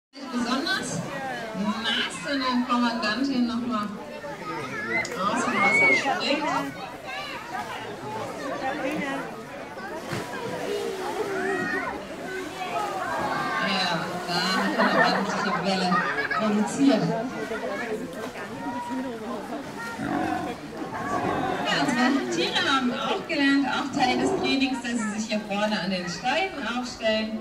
Besonders nass, wenn die Kommandantin nochmal aus dem Wasser springt. Ja, da kann eine ordentliche Welle produzieren. Ja, unsere Tiere haben auch gelernt, auch Teil des Trainings, dass sie sich hier vorne an den Steinen aufstellen.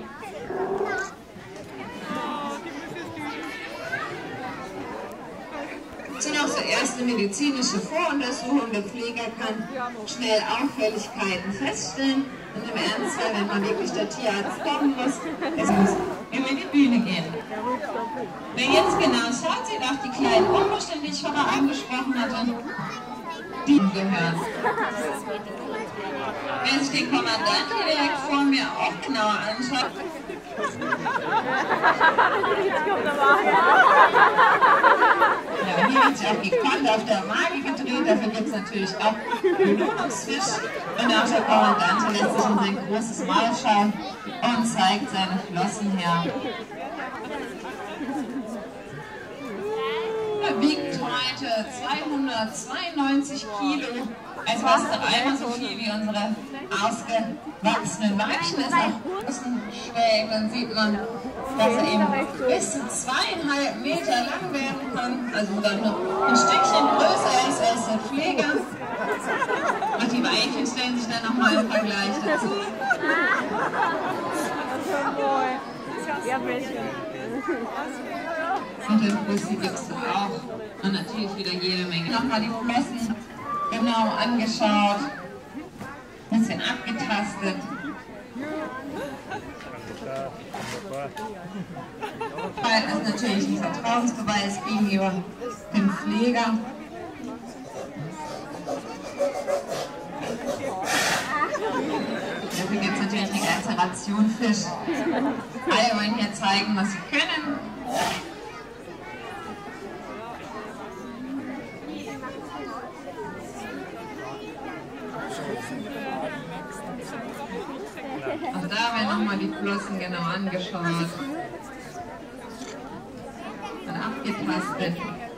Das sind auch so erste medizinische Voruntersuchungen. Der Pfleger kann schnell Auffälligkeiten feststellen und im Ernstfall, wenn mal wirklich der Tierarzt kommen muss, es muss über die Bühne gehen. Wer jetzt genau schaut, sieht auch die kleinen Umstände, die ich vorher angesprochen hatte, die gehören. Wer sich den Kommandanten hier direkt vor mir auch genauer anschaut, ja, hier wird sich auch gekonnt auf der Magie gedreht, dafür gibt es natürlich auch Belohnungsfisch. Und auch der Kommandant lässt sich in sein großes Maul schauen und zeigt seine Flossen her. Er wiegt heute 292 Kilo, also fast einmal so viel wie unsere ausgewachsenen Weibchen. Ist auch schwer, dann sieht man, dass er eben bis zu 2,5 Meter lang werden kann, also dann noch ein Stückchen größer ist als der Pfleger. Und die Weibchen stellen sich dann nochmal im Vergleich dazu. Und den Fussi gibt es auch. Und natürlich wieder jede Menge. Nochmal die Flossen genau angeschaut, ein bisschen abgetastet. Das ist natürlich ein Vertrauensbeweis gegenüber dem Pfleger. Dafür gibt es natürlich eine ganze Ration Fisch. Alle wollen hier zeigen, was sie können. Auch da werden nochmal die Flossen genau angeschaut und abgetastet.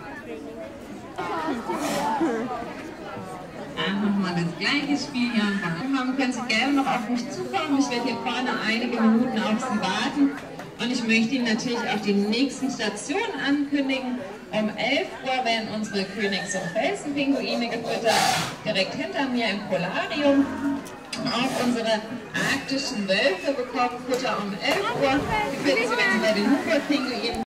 Nochmal das gleiche Spiel hier haben. Können Sie gerne noch auf mich zukommen. Ich werde hier vorne einige Minuten auf Sie warten. Und ich möchte Ihnen natürlich auch die nächsten Stationen ankündigen. Um 11 Uhr werden unsere Königs- und Felsenpinguine gefüttert, direkt hinter mir im Polarium. Auch unsere arktischen Wölfe bekommen Futter um 11 Uhr. Die finden Sie, wenn Sie bei den Hubert-Pinguinen